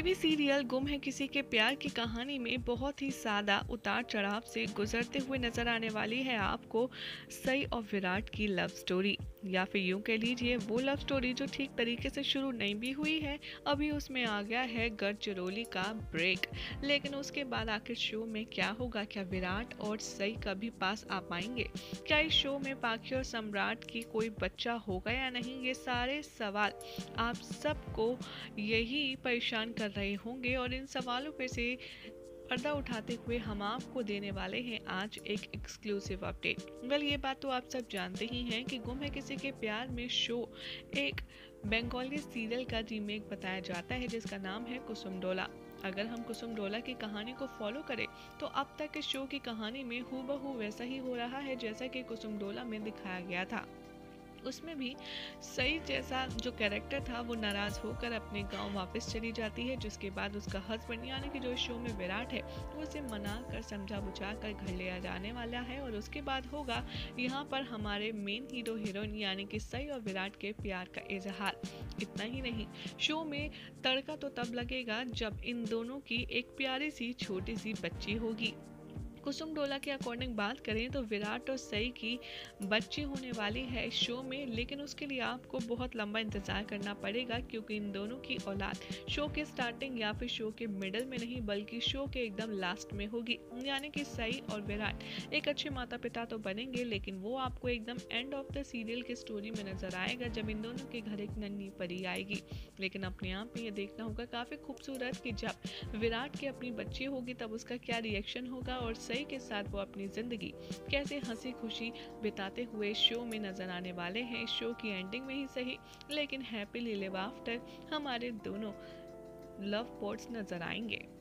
TV serial गुम है किसी के प्यार की कहानी में बहुत ही सादा उतार चढ़ाव से गुजरते हुए नजर आने वाली है आपको सई और विराट की लव स्टोरी, या फिर यूं कह लीजिए वो लव स्टोरी जो ठीक तरीके से शुरू नहीं भी हुई है, अभी उसमें आ गया है गढ़चिरौली का ब्रेक। लेकिन उसके बाद आखिर शो में क्या होगा? क्या विराट और सई कभी पास आ पाएंगे? क्या इस शो में पाखी और सम्राट की कोई बच्चा होगा या नहीं? ये सारे सवाल आप सबको यही परेशान कर रहे होंगे और इन सवालों पे से पर्दा उठाते हुए हम आपको देने वाले हैं आज एक एक्सक्लूसिव अपडेट। ये बात तो आप सब जानते ही हैं कि गुम है किसी के प्यार में शो एक बंगाली सीरियल का रीमेक बताया जाता है जिसका नाम है कुसुम डोला। अगर हम कुसुम डोला की कहानी को फॉलो करें तो अब तक इस शो की कहानी में हूबहू वैसा ही हो रहा है जैसा कि कुसुम डोला में दिखाया गया था। उसमें भी सई जैसा जो कैरेक्टर था वो नाराज होकर अपने गांव वापस चली जाती है, जिसके बाद उसका हस्बैंड यानी कि जो इस शो में विराट है वो उसे मना कर समझा बुझा कर घर ले आ जाने वाला है। और उसके बाद होगा यहाँ पर हमारे मेन हीरो हीरोइन यानी कि सई और विराट के प्यार का इजहार। इतना ही नहीं, शो में तड़का तो तब लगेगा जब इन दोनों की एक प्यारी सी छोटी सी बच्ची होगी। कुसुम डोला के अकॉर्डिंग बात करें तो विराट और सई की बच्ची होने वाली है इस शो में, लेकिन उसके लिए आपको बहुत लंबा इंतजार करना पड़ेगा क्योंकि इन दोनों की औलाद शो के स्टार्टिंग या फिर शो के मिडल में नहीं बल्कि शो के एकदम लास्ट में होगी। यानी कि सई और विराट एक अच्छे माता पिता तो बनेंगे लेकिन वो आपको एकदम एंड ऑफ द सीरियल की स्टोरी में नजर आएगा जब इन दोनों के घर एक नन्ही परी आएगी। लेकिन अपने आप में ये देखना होगा काफी खूबसूरत कि जब विराट की अपनी बच्ची होगी तब उसका क्या रिएक्शन होगा और सई के साथ वो अपनी जिंदगी कैसे हंसी खुशी बिताते हुए शो में नजर आने वाले हैं। शो की एंडिंग में ही सही लेकिन हैप्पीली लिव आफ्टर हमारे दोनों लव पोर्ट्स नजर आएंगे।